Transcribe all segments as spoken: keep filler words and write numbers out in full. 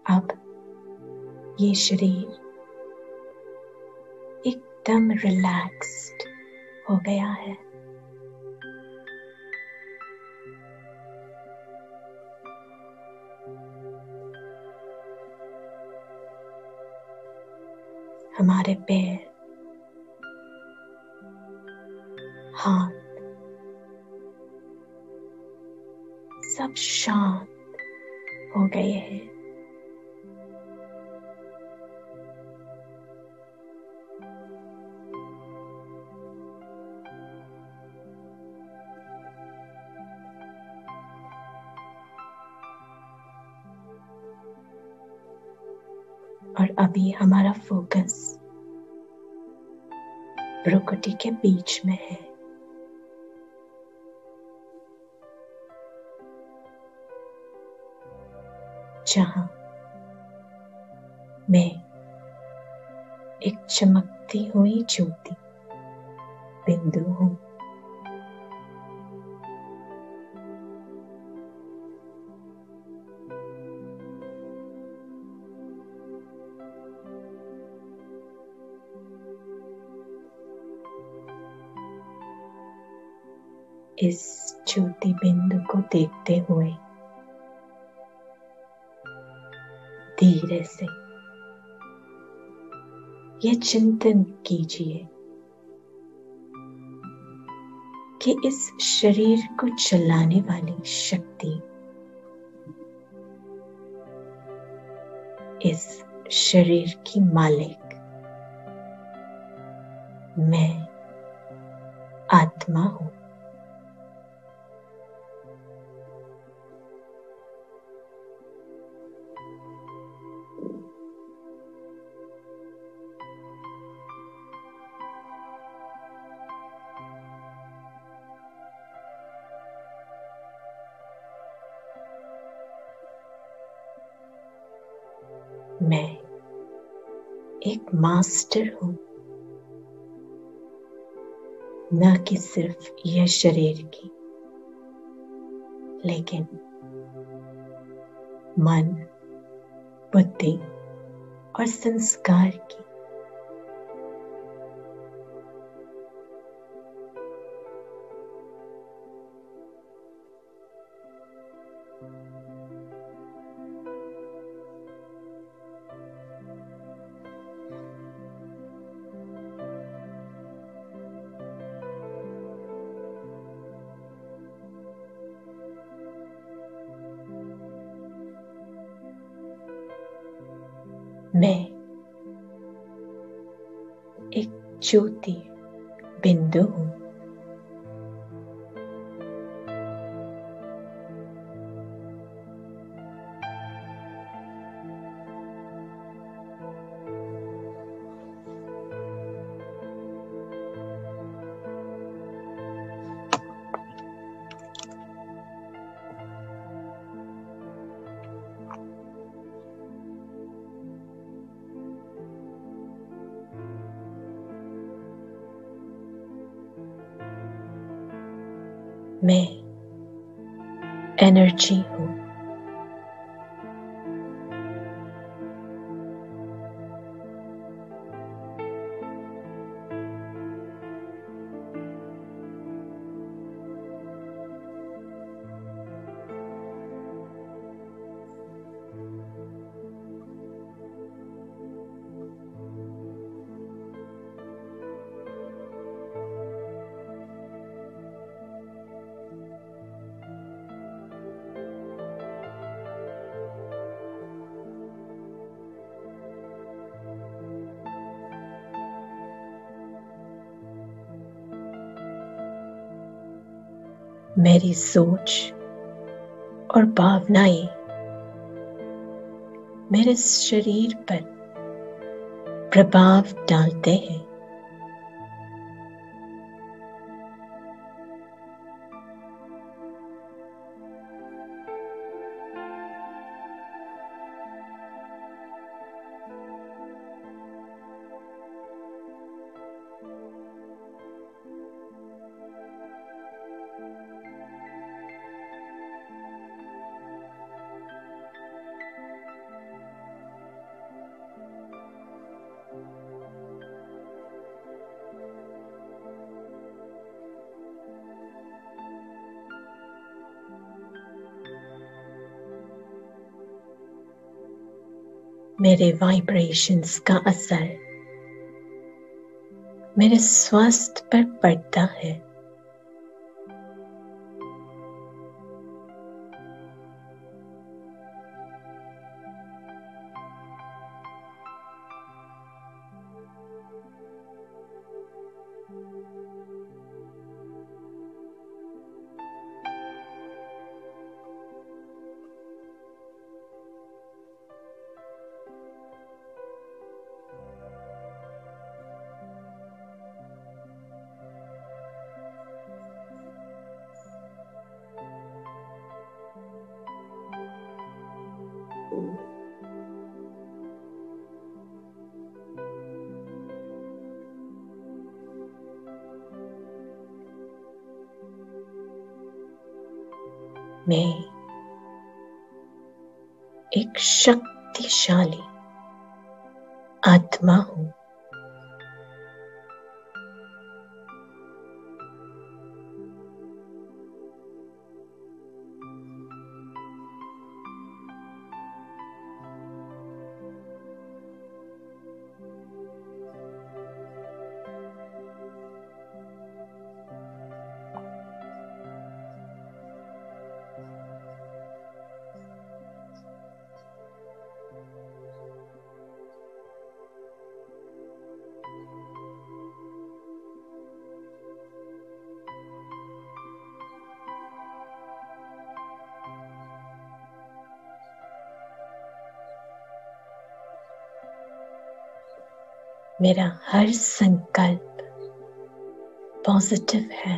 अब ये शरीर एकदम रिलैक्स्ड हो गया है। हमारे पैर, हाथ सब शांत हो गए हैं। और अभी हमारा फोकस भ्रुकुटी के बीच में है। जहां मैं एक चमकती हुई ज्योति बिंदु हूं। इस ज्योति बिंदु को देखते हुए धीरे से ये चिंतन कीजिए कि इस शरीर को चलाने वाली शक्ति, इस शरीर की मालिक मैं आत्मा हूं। मैं एक मास्टर हूं, न कि सिर्फ यह शरीर की, लेकिन मन, बुद्धि और संस्कार की। मैं एक ज्योति बिंदु हूं। मैं एनर्जी हूं। मेरी सोच और भावनाएं मेरे शरीर पर प्रभाव डालते हैं। मेरे वाइब्रेशंस का असर मेरे स्वास्थ्य पर पड़ता है। मैं एक शक्तिशाली आत्मा हूं। मेरा हर संकल्प पॉजिटिव है।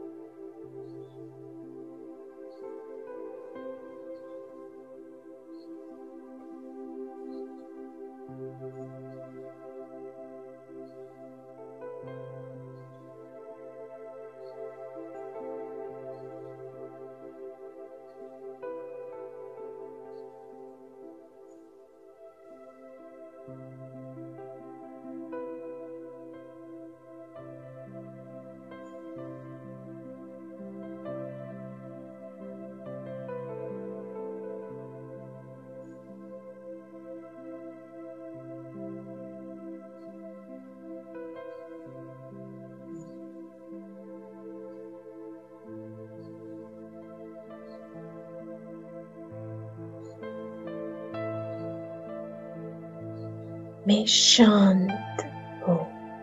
मैं शांत हूँ।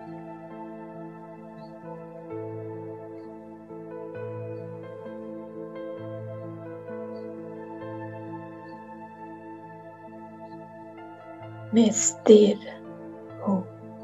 मैं स्थिर हूँ।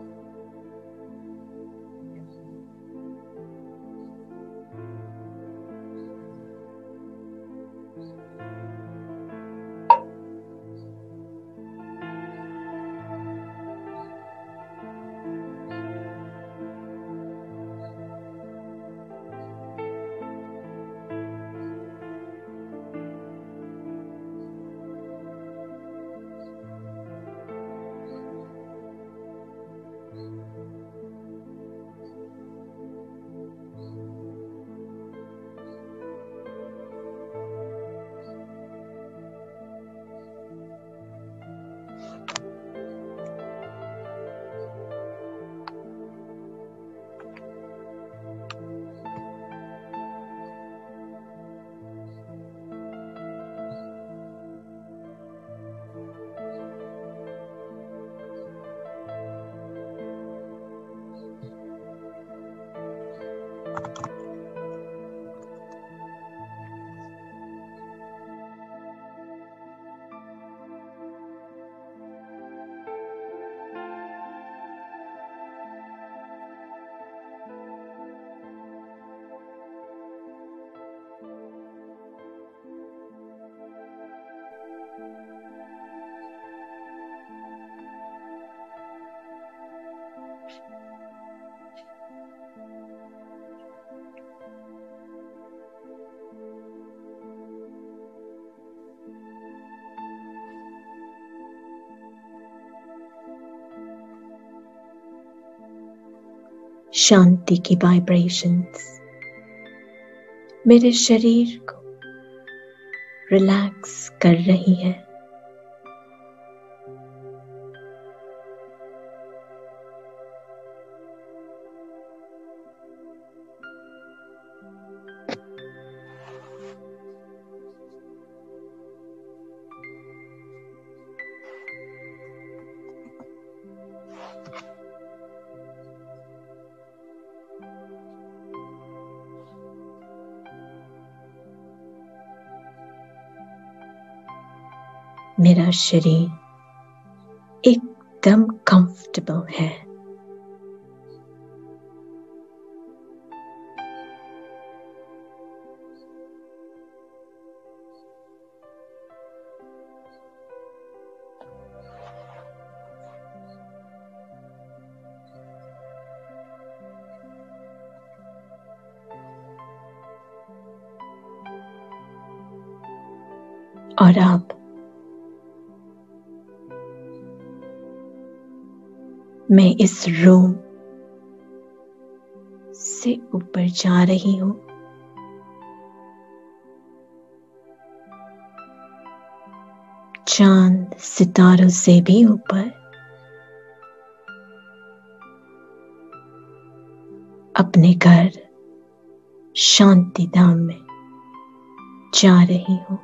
शांति की वाइब्रेशंस मेरे शरीर को रिलैक्स कर रही है। मेरा शरीर एकदम कंफर्टेबल है। और अब मैं इस रूम से ऊपर जा रही हूं। चांद सितारों से भी ऊपर, अपने घर शांति धाम में जा रही हूं।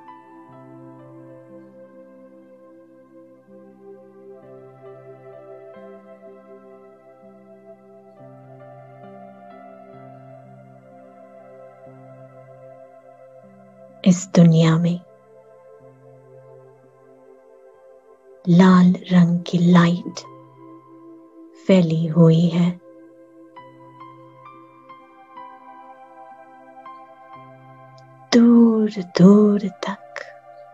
इस दुनिया में लाल रंग की लाइट फैली हुई है। दूर दूर तक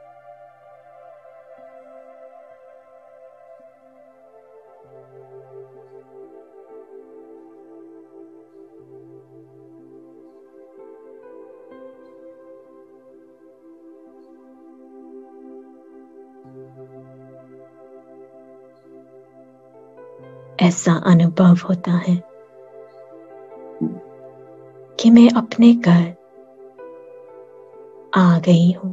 ऐसा अनुभव होता है कि मैं अपने घर आ गई हूं।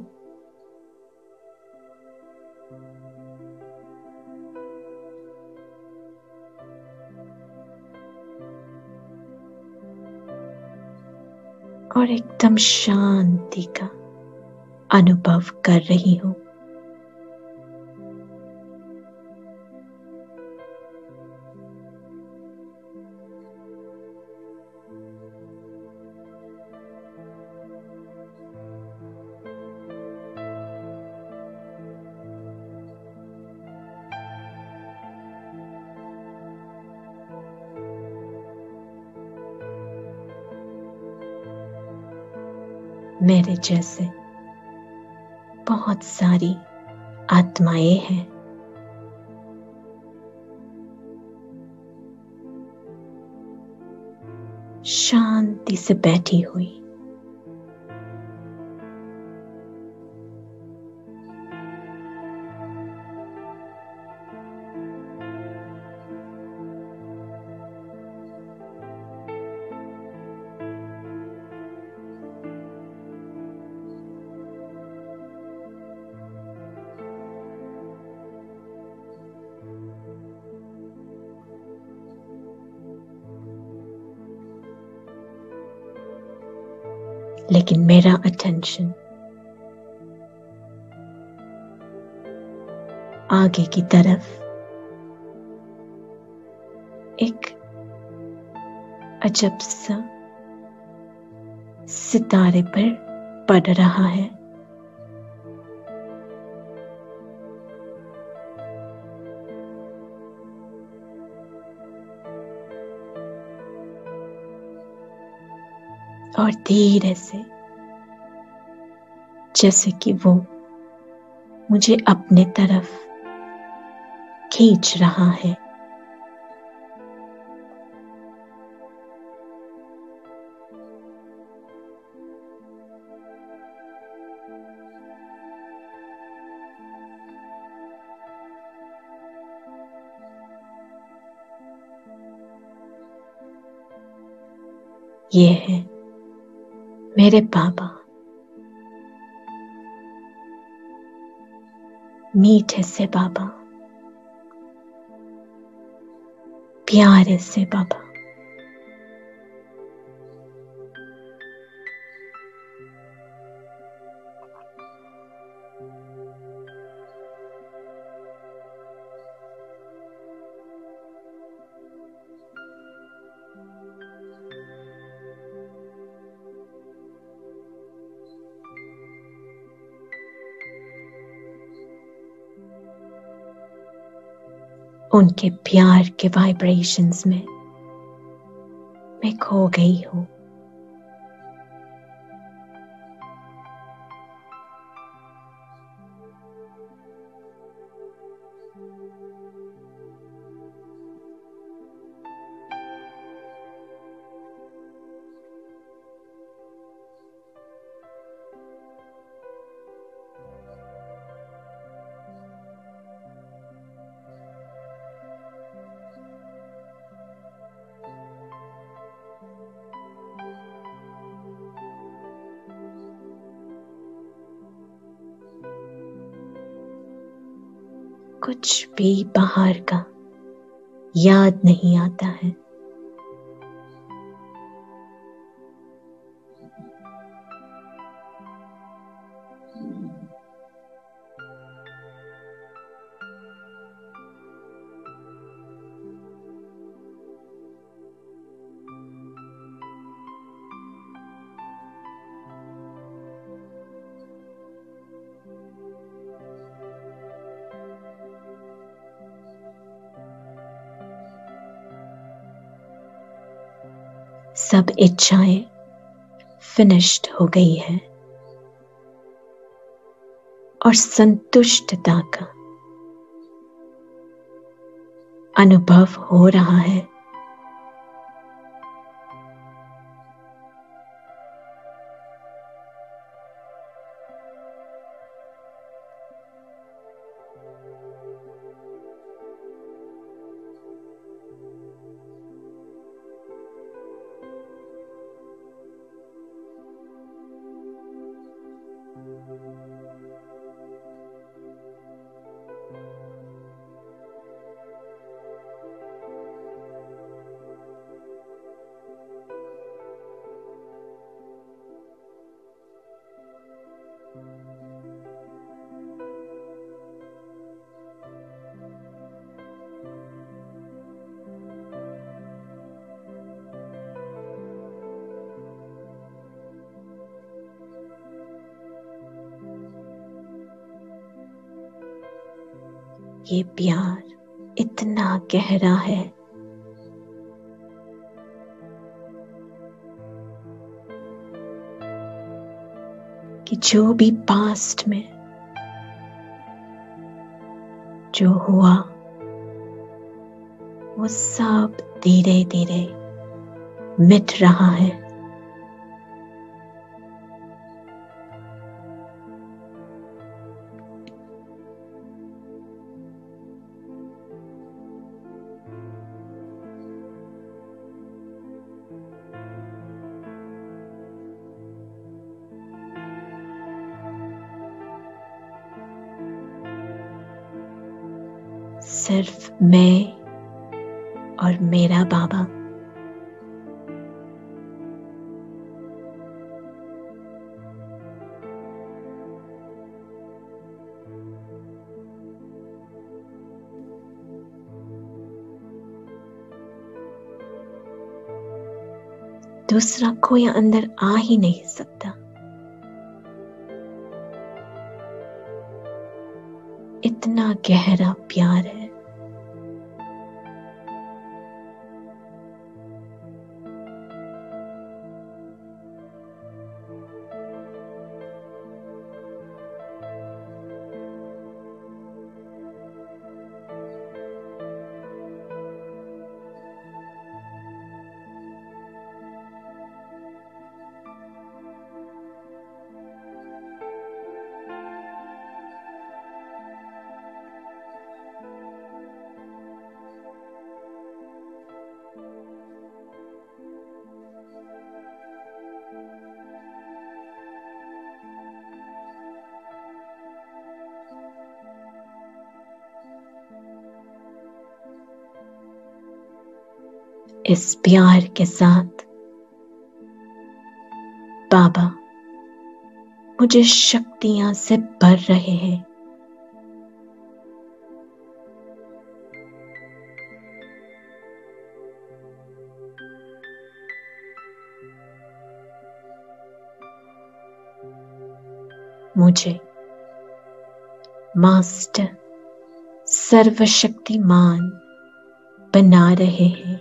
और एकदम शांति का अनुभव कर रही हूं। मेरे जैसे बहुत सारी आत्माएं हैं। शांति से बैठी हुई, लेकिन मेरा अटेंशन आगे की तरफ एक अजब सा सितारे पर पड़ रहा है। और धीरे से, जैसे कि वो मुझे अपने तरफ खींच रहा है। ये है मेरे बाबा, मीठे से बाबा, प्यारे से बाबा। उनके प्यार के वाइब्रेशंस में मैं खो गई हूँ। कुछ भी बाहर का याद नहीं आता है। सब इच्छाएं फिनिश्ड हो गई है और संतुष्टता का अनुभव हो रहा है। ये प्यार इतना गहरा है कि जो भी पास्ट में जो हुआ वो सब धीरे धीरे मिट रहा है। सिर्फ मैं और मेरा बाबा दूसरा कोई अंदर आ ही नहीं सकता। इतना गहरा प्यार है। इस प्यार के साथ बाबा मुझे शक्तियां से भर रहे हैं। मुझे मास्टर सर्वशक्तिमान बना रहे हैं।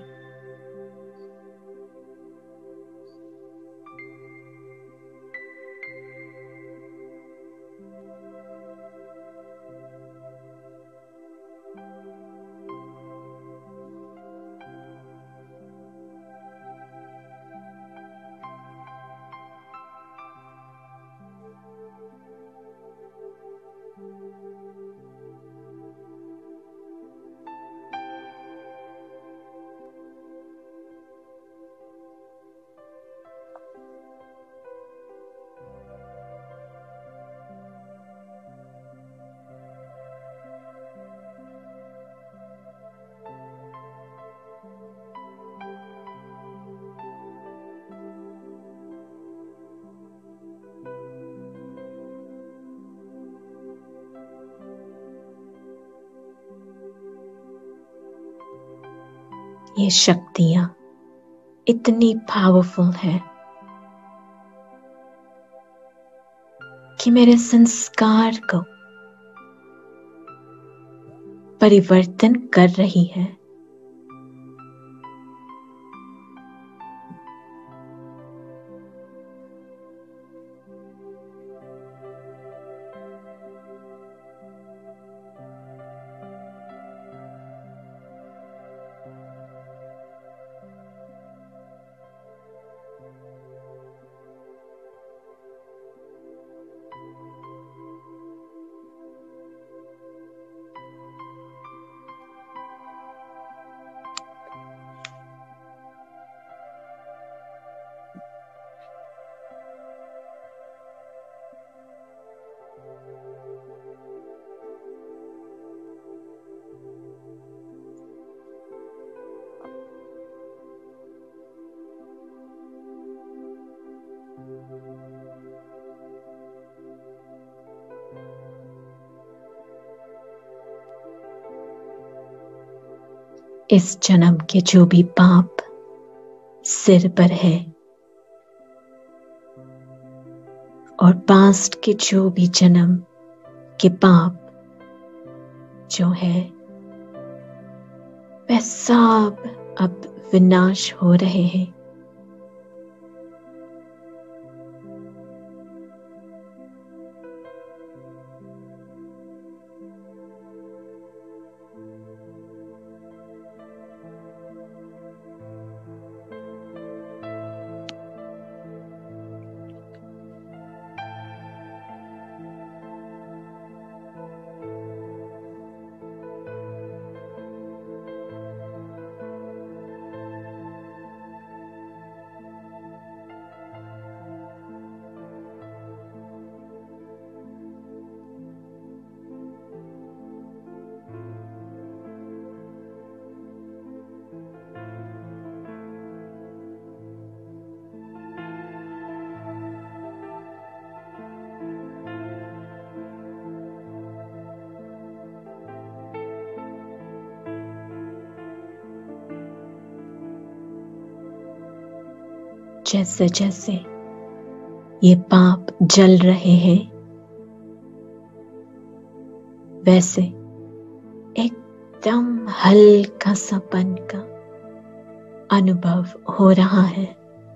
ये शक्तियां इतनी पावरफुल है कि मेरे संस्कार को परिवर्तन कर रही है। इस जन्म के जो भी पाप सिर पर है और पास्ट के जो भी जन्म के पाप जो है वह सब अब विनाश हो रहे हैं। जैसे जैसे ये पाप जल रहे हैं वैसे एकदम हल्का सापन का अनुभव हो रहा है।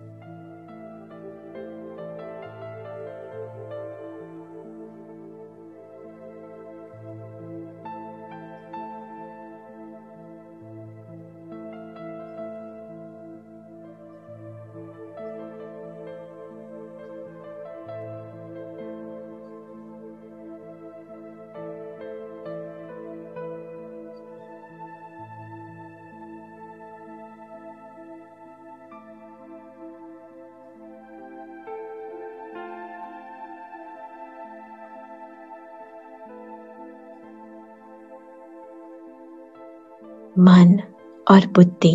मन और बुद्धि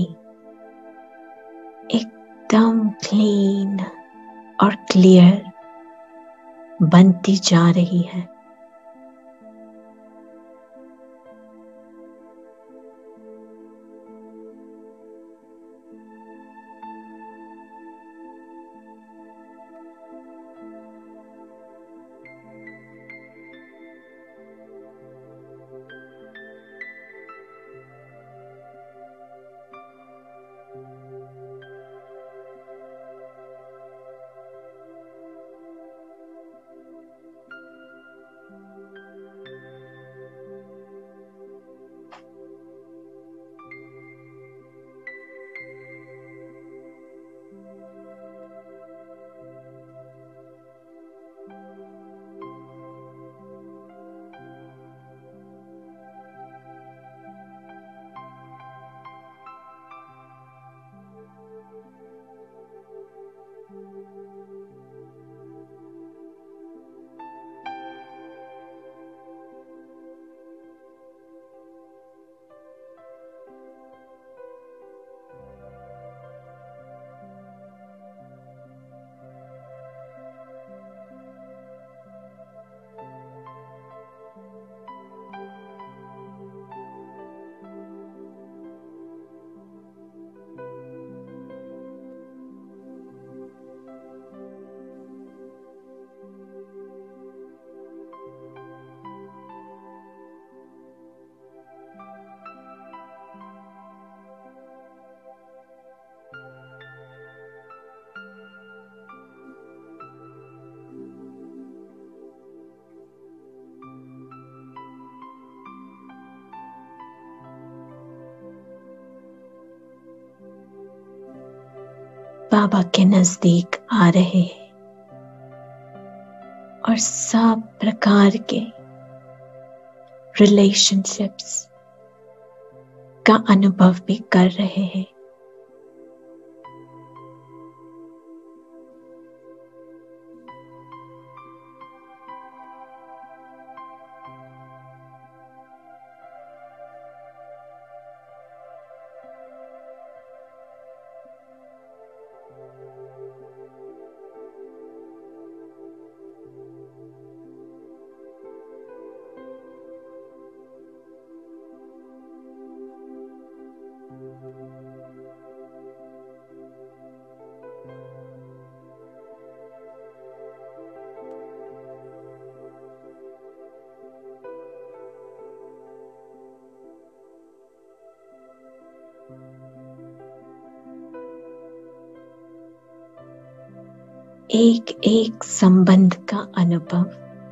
एकदम क्लीन और क्लियर बनती जा रही है। बाबा के नजदीक आ रहे हैं और सब प्रकार के रिलेशनशिप्स का अनुभव भी कर रहे हैं। एक एक संबंध का अनुभव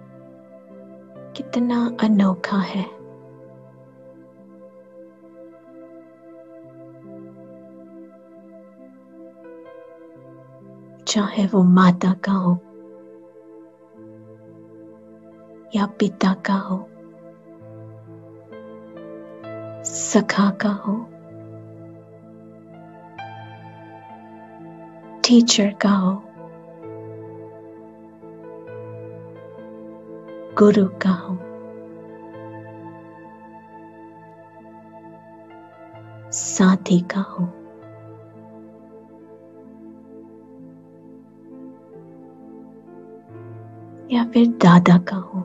कितना अनोखा है। चाहे वो माता का हो या पिता का हो, सखा का हो, टीचर का हो, गुरु का हो, साथी का हो, या फिर दादा का हो,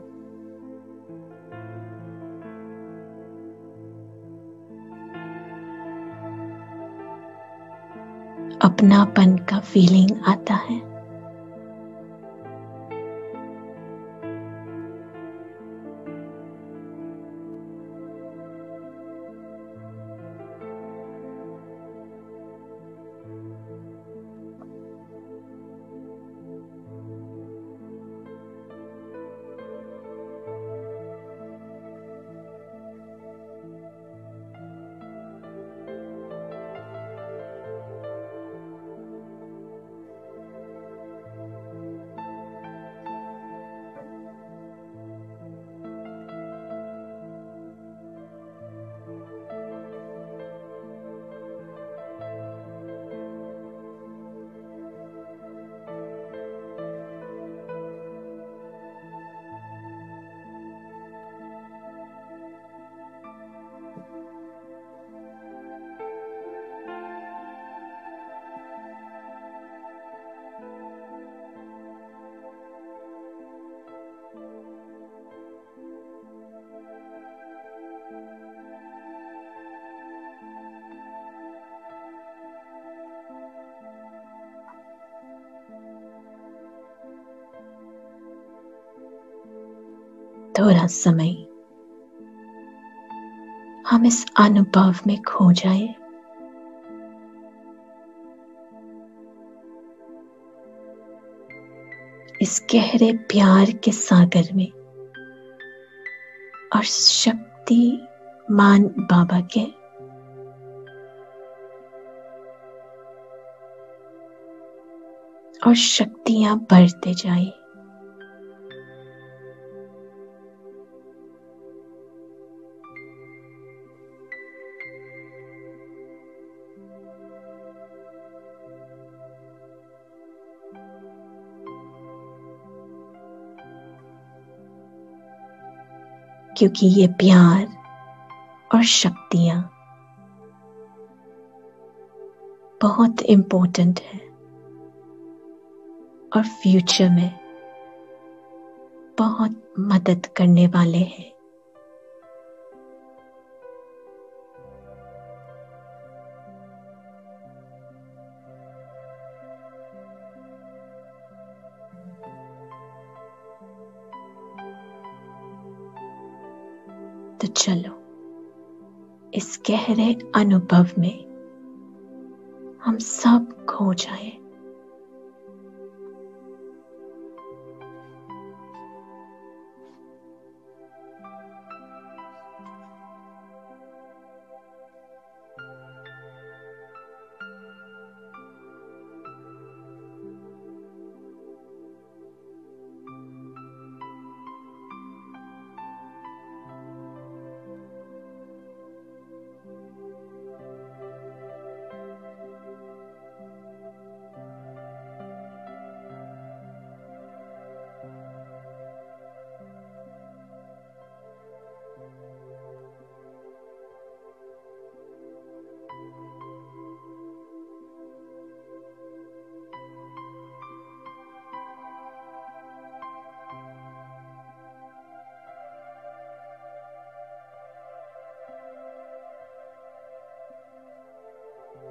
अपनापन का फीलिंग आता है। थोड़ा समय हम इस अनुभव में खो जाए। इस गहरे प्यार के सागर में और शक्तिमान बाबा के और शक्तियां बढ़ते जाए। क्योंकि ये प्यार और शक्तियां बहुत इम्पोर्टेंट है और फ्यूचर में बहुत मदद करने वाले हैं। तो चलो इस गहरे अनुभव में हम सब खो जाए।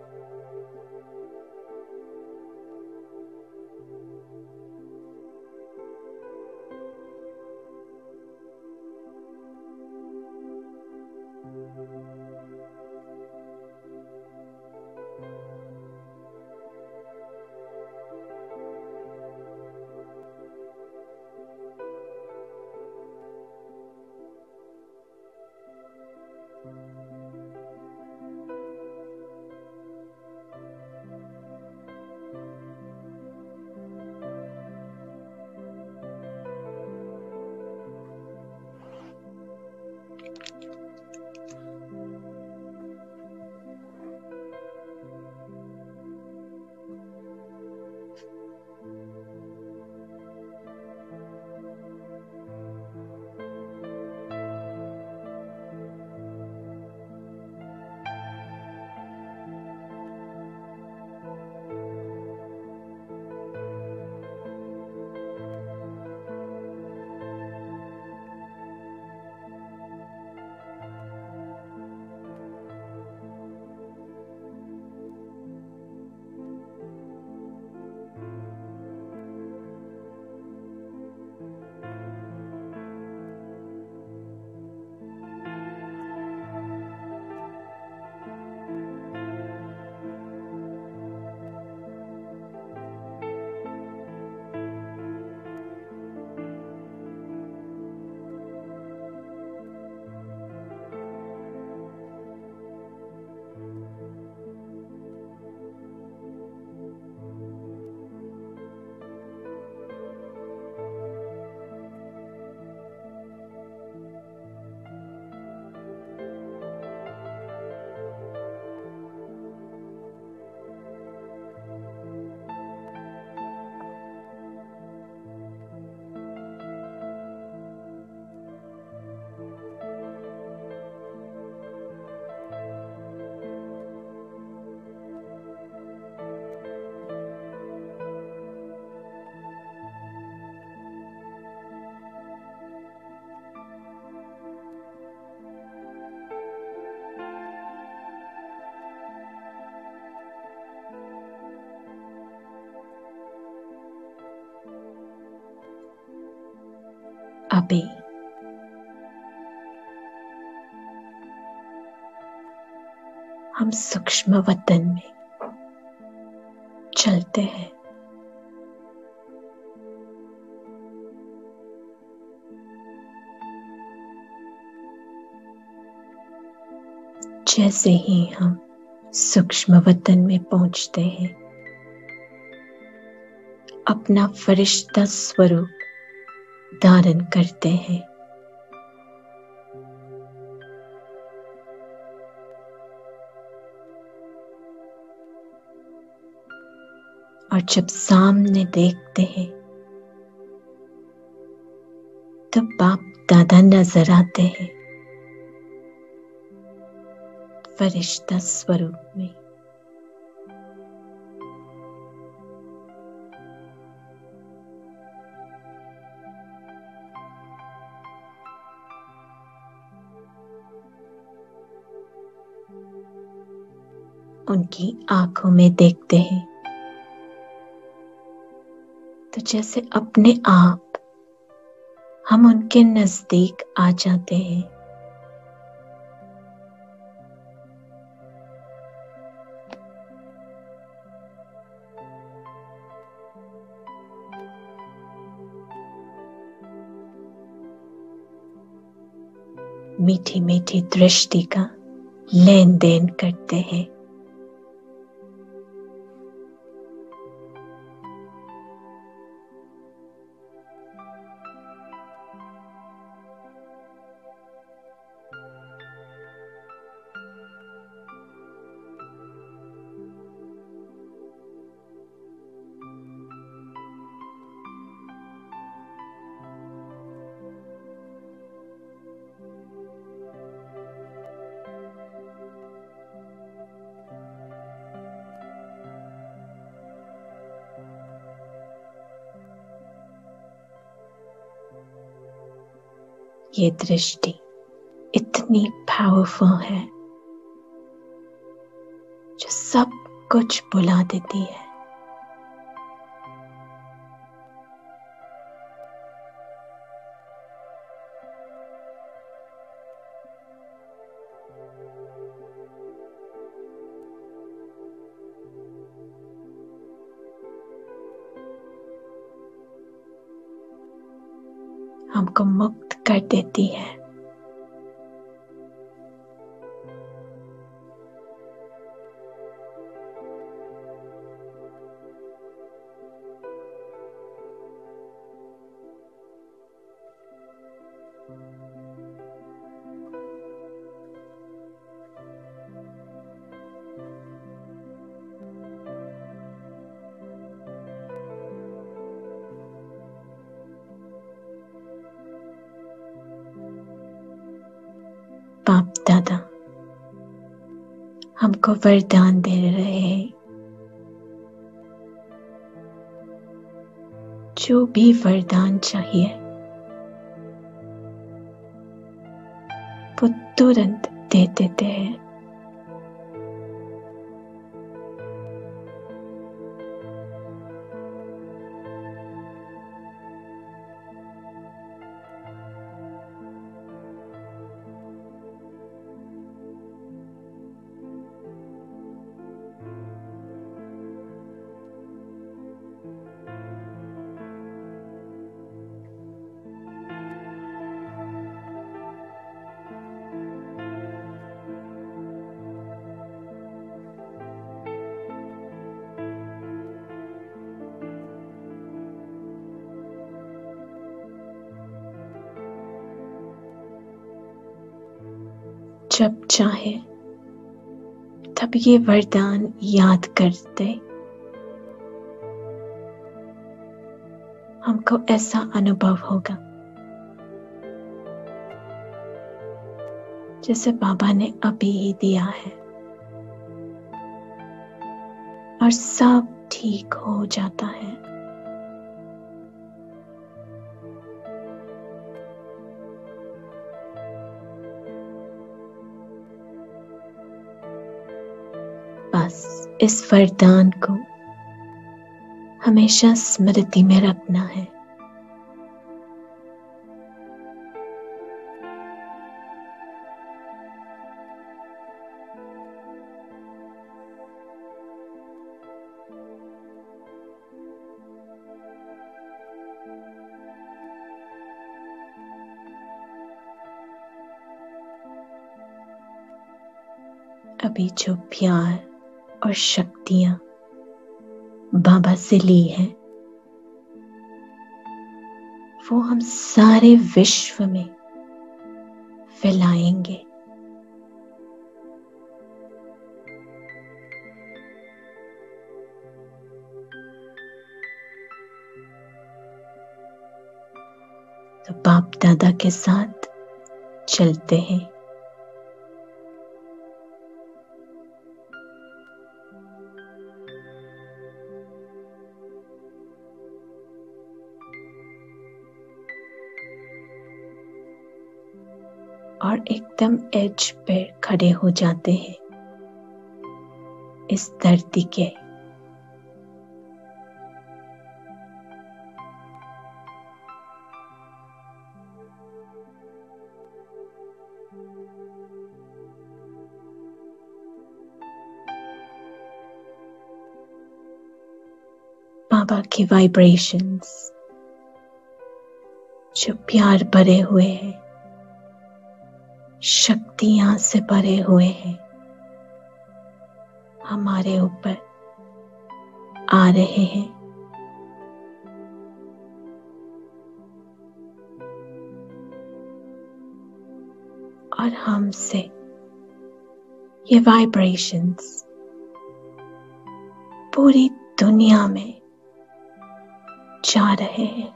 अभी हम सूक्ष्म वतन में चलते हैं। जैसे ही हम सूक्ष्म वतन में पहुंचते हैं, अपना फरिश्ता स्वरूप धारण करते हैं। और जब सामने देखते हैं तो बाप दादा नजर आते हैं फरिश्ता स्वरूप में। उनकी आंखों में देखते हैं तो जैसे अपने आप हम उनके नजदीक आ जाते हैं। मीठी मीठी दृष्टि का लेन देन करते हैं। ये दृष्टि इतनी पावरफुल है जो सब कुछ भुला देती है। हमको मुक्त कर देती है। बाप दादा हमको वरदान दे रहे हैं, जो भी वरदान चाहिए वो तुरंत दे देते हैं। जब चाहे तब ये वरदान याद करते हमको ऐसा अनुभव होगा जैसे बाबा ने अभी ही दिया है और सब ठीक हो जाता है। बस इस वरदान को हमेशा स्मृति में रखना है। अभी जो प्यार और शक्तियां बाबा से ली है वो हम सारे विश्व में फैलाएंगे। तो बाप दादा के साथ चलते हैं। और एकदम एज पे खड़े हो जाते हैं इस धरती के। बाबा की वाइब्रेशंस जो प्यार भरे हुए हैं, शक्तियां से भरे हुए हैं, हमारे ऊपर आ रहे हैं। और हमसे ये वाइब्रेशंस पूरी दुनिया में जा रहे हैं।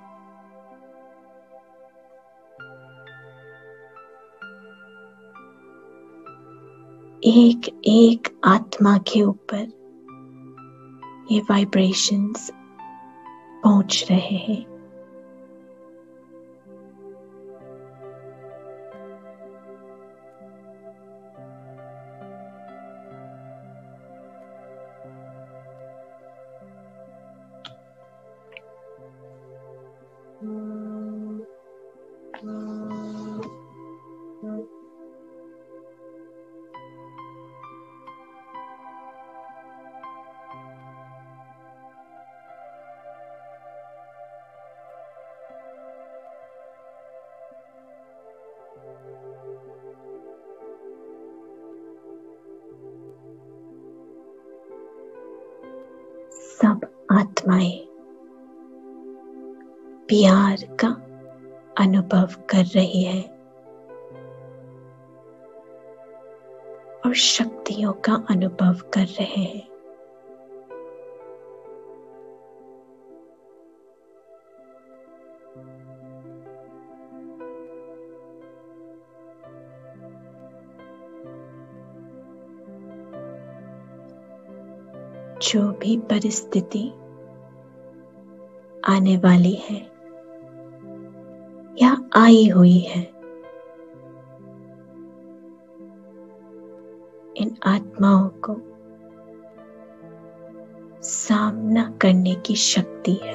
एक एक आत्मा के ऊपर ये वाइब्रेशंस पहुंच रहे हैं। सब आत्माएं प्यार का अनुभव कर रही है और शक्तियों का अनुभव कर रहे हैं। जो भी परिस्थिति आने वाली है या आई हुई है, इन आत्माओं को सामना करने की शक्ति है।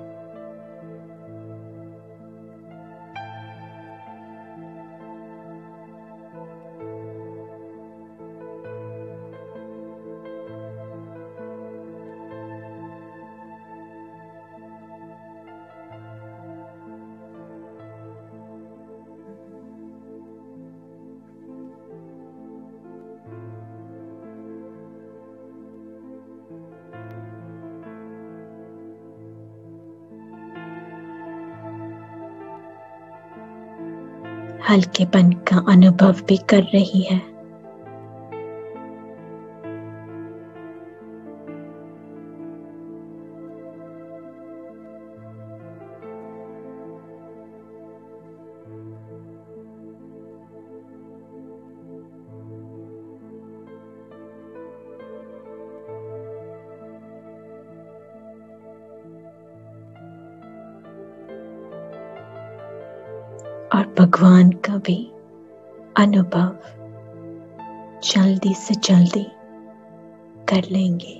हल्केपन का अनुभव भी कर रही है। और भगवान का भी अनुभव जल्दी से जल्दी कर लेंगे।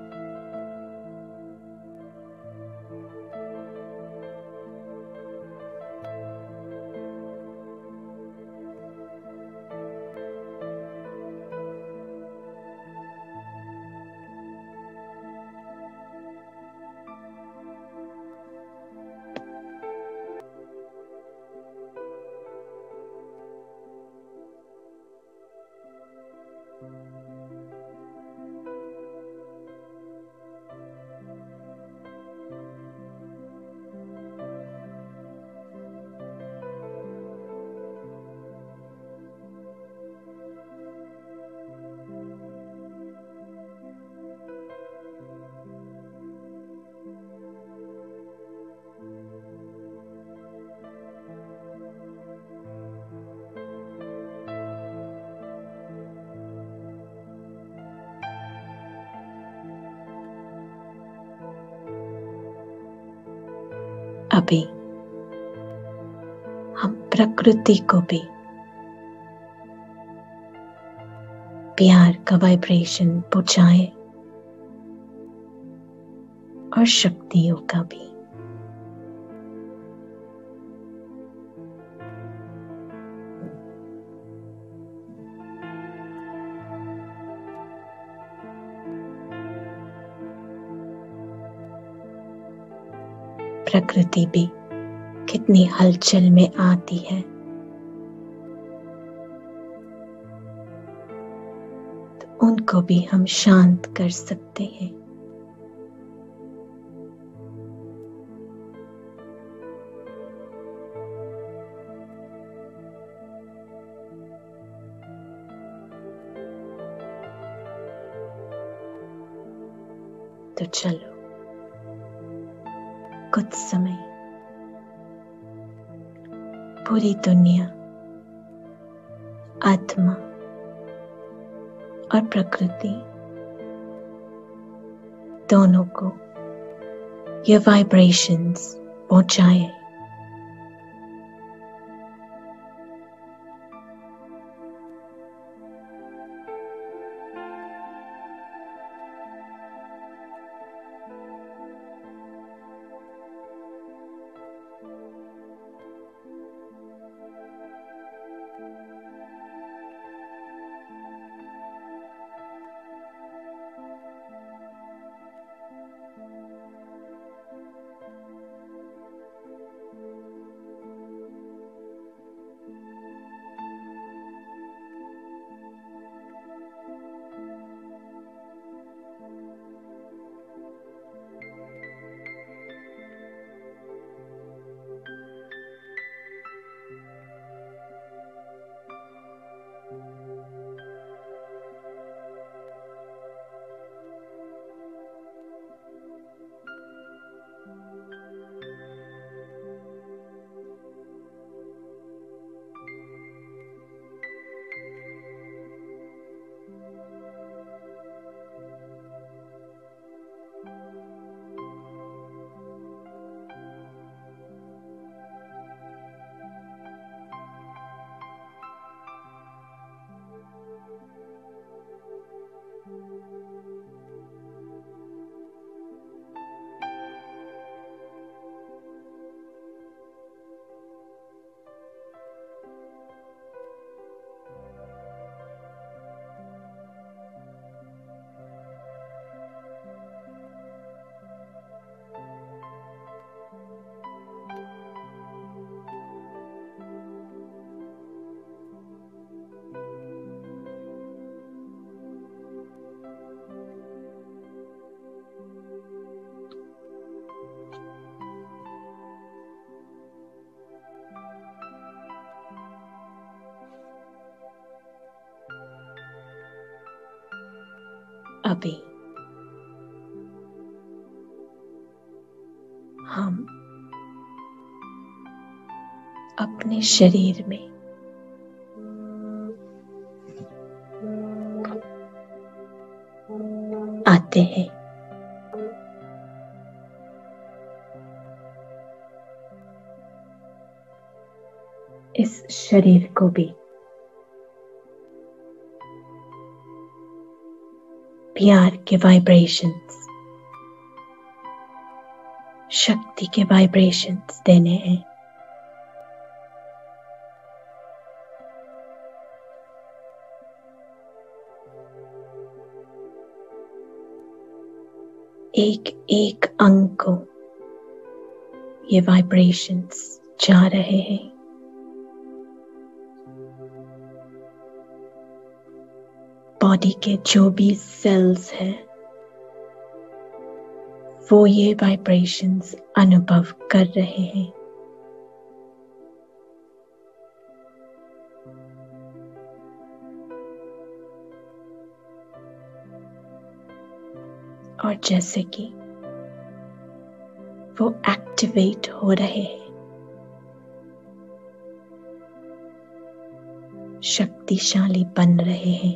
अभी हम प्रकृति को भी प्यार का वाइब्रेशन पहुंचाएं और शक्तियों का भी। प्रकृति भी कितनी हलचल में आती है, तो उनको भी हम शांत कर सकते हैं। तो चलो कुछ समय पूरी दुनिया, आत्मा और प्रकृति दोनों को ये वाइब्रेशंस पहुंचाए। अभी हम अपने शरीर में आते हैं। इस शरीर को भी प्यार के वाइब्रेशंस, शक्ति के वाइब्रेशंस देने हैं। एक एक अंग को ये वाइब्रेशंस जा रहे हैं। बॉडी के जो भी सेल्स हैं वो ये वाइब्रेशंस अनुभव कर रहे हैं। और जैसे कि वो एक्टिवेट हो रहे हैं, शक्तिशाली बन रहे हैं,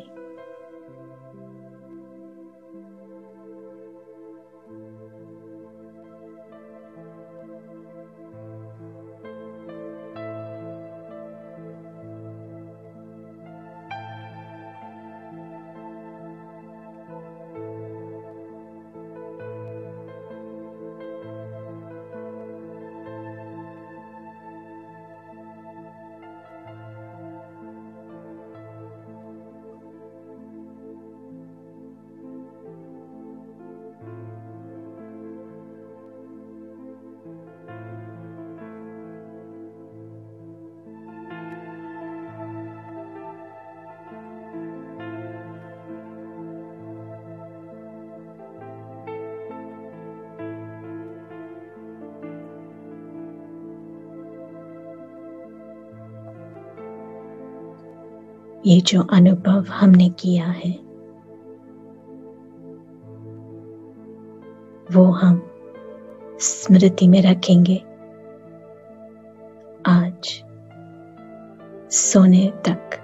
ये जो अनुभव हमने किया है वो हम स्मृति में रखेंगे आज सोने तक।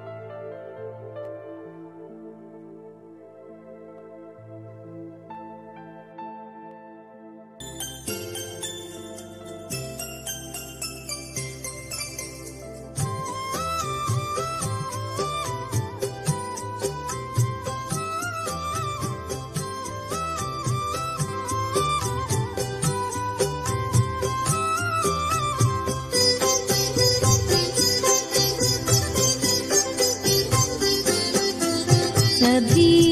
सभी